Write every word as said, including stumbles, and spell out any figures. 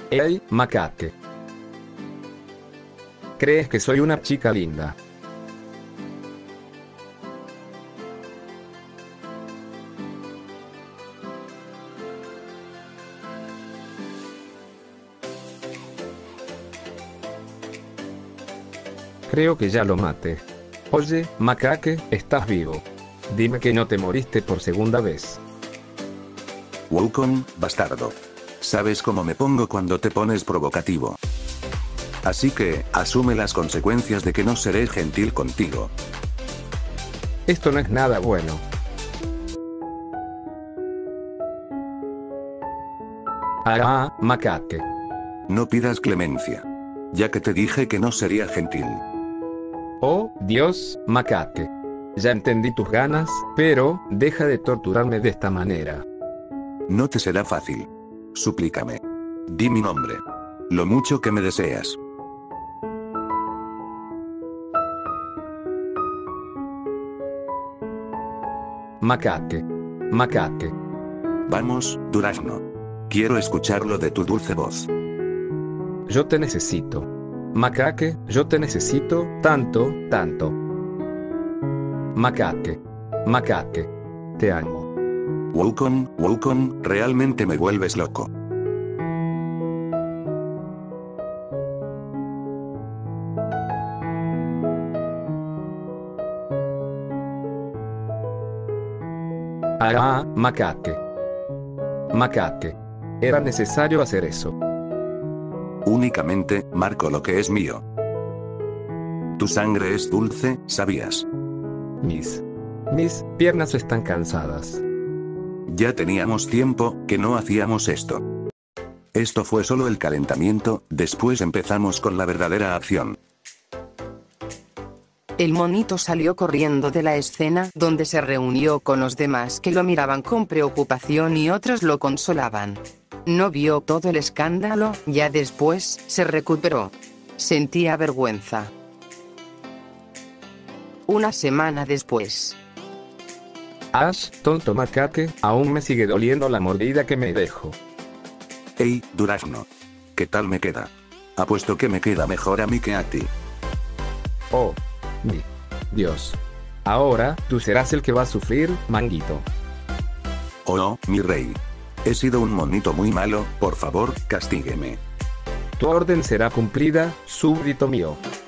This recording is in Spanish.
Hey, macaque. ¿Crees que soy una chica linda? Creo que ya lo maté. Oye, macaque, ¿estás vivo? Dime que no te moriste por segunda vez. Wukong, bastardo. Sabes cómo me pongo cuando te pones provocativo. Así que, asume las consecuencias de que no seré gentil contigo. Esto no es nada bueno. Ah, macaque. No pidas clemencia. Ya que te dije que no sería gentil. Oh, Dios, macaque. Ya entendí tus ganas, pero, deja de torturarme de esta manera. No te será fácil. Suplícame. Di mi nombre. Lo mucho que me deseas. Macaque. Macaque. Vamos, Durazno. Quiero escucharlo de tu dulce voz. Yo te necesito. Macaque, yo te necesito, tanto, tanto. Macaque. Macaque. Te amo. Wukong, Wukong, realmente me vuelves loco. Ah, macaque. Macaque. Era necesario hacer eso. Únicamente, marco lo que es mío. Tu sangre es dulce, ¿sabías? Mis. Mis piernas están cansadas. Ya teníamos tiempo que no hacíamos esto. Esto fue solo el calentamiento, después empezamos con la verdadera acción. El monito salió corriendo de la escena, donde se reunió con los demás que lo miraban con preocupación y otros lo consolaban. No vio todo el escándalo, ya después, se recuperó. Sentía vergüenza. Una semana después. Ash, tonto macaque, aún me sigue doliendo la mordida que me dejo. Hey, Durazno. ¿Qué tal me queda? Apuesto que me queda mejor a mí que a ti. Oh. Mi Dios. Ahora, tú serás el que va a sufrir, manguito. Oh no, mi rey. He sido un monito muy malo, por favor, castígueme. Tu orden será cumplida, súbdito mío.